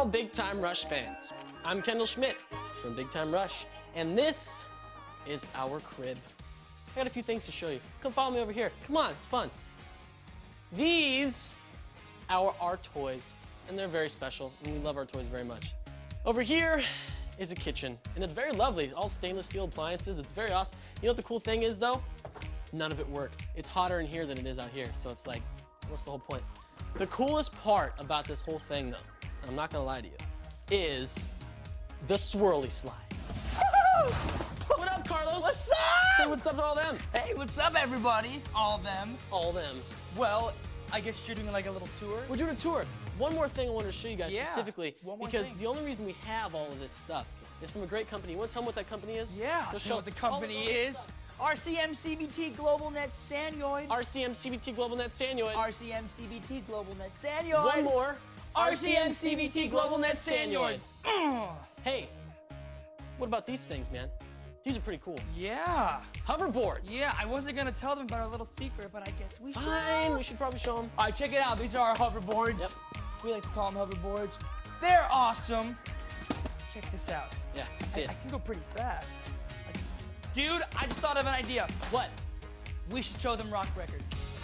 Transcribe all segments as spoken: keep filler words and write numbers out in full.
Big Time Rush fans. I'm Kendall Schmidt from Big Time Rush, and this is our crib. I got a few things to show you. Come follow me over here. Come on, it's fun. These are our toys, and they're very special, and we love our toys very much. Over here is a kitchen, and it's very lovely. It's all stainless steel appliances. It's very awesome. You know what the cool thing is, though? None of it works. It's hotter in here than it is out here, so it's like, what's the whole point? The coolest part about this whole thing, though, and I'm not gonna lie to you, is the swirly slide. What up, Carlos? What's up? Say what's up to all them. Hey, what's up, everybody? All them. All them. Well, I guess you're doing like a little tour? We're doing a tour. One more thing I wanted to show you guys yeah, specifically, one more because thing. the only reason we have all of this stuff is from a great company. You want to tell them what that company is? Yeah, Go I'll show tell you what the company is. R C M C B T Global Net Sanoid. R C M C B T Global Net Sanoid. R C M C B T Global Net Sanoid. One more. R C M C B T Global Net Sanoid. Hey, what about these things, man? These are pretty cool. Yeah. Hoverboards. Yeah, I wasn't gonna tell them about our little secret, but I guess we should. Fine, we should probably show them. All right, check it out. These are our hoverboards. Yep. We like to call them hoverboards. They're awesome. Check this out. Yeah, see I, it. I can go pretty fast. Dude, I just thought of an idea. What? We should show them Rock Records.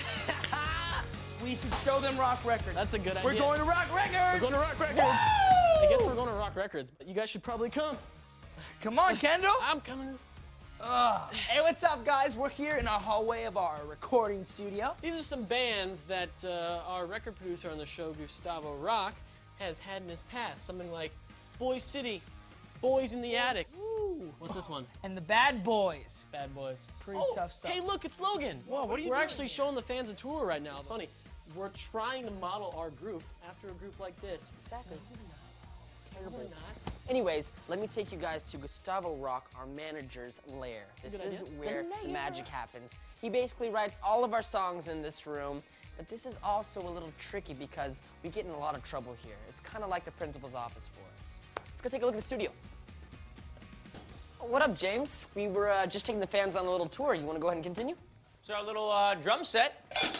We should show them Rock Records. That's a good idea. We're going to Rock Records. We're going to Rock Records. Woo! I guess we're going to Rock Records, but you guys should probably come. Come on, Kendall. I'm coming. Ugh. Hey, what's up, guys? We're here in our hallway of our recording studio. These are some bands that uh, our record producer on the show, Gustavo Rock, has had in his past. Something like Boys City, Boys in the Attic. Woo. What's this one? And the Bad Boys. Bad Boys. Pretty oh, tough stuff. Hey, look, it's Logan. Whoa, what are you We're doing actually here? showing the fans a tour right now. It's funny. We're trying to model our group after a group like this. Exactly. It's terrible. No, not. Anyways, let me take you guys to Gustavo Rock, our manager's lair. This Good is idea. where the magic happens. He basically writes all of our songs in this room, but this is also a little tricky because we get in a lot of trouble here. It's kind of like the principal's office for us. Let's go take a look at the studio. What up, James? We were uh, just taking the fans on a little tour. You want to go ahead and continue? So our little uh, drum set.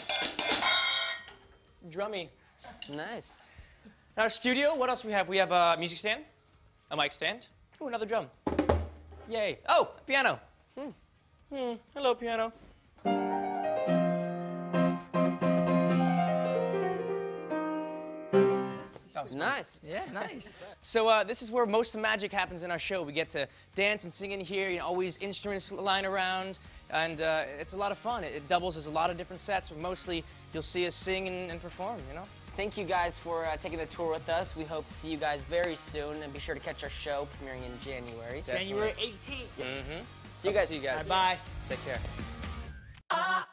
Drummy. Nice. In our studio, what else we have? We have a music stand, a mic stand. Ooh, another drum. Yay. Oh, a piano. Hmm. Hmm. Hello, piano. That was fun. Nice. Yeah, nice. So uh, this is where most of the magic happens in our show. We get to dance and sing in here. You know, always instruments lying around, and uh, it's a lot of fun. It, it doubles as a lot of different sets, but mostly you'll see us sing and, and perform. You know. Thank you guys for uh, taking the tour with us. We hope to see you guys very soon, and be sure to catch our show premiering in January. Definitely. January eighteenth. Yes. Mm-hmm. See you guys. See you guys. Bye. Take care. Ah.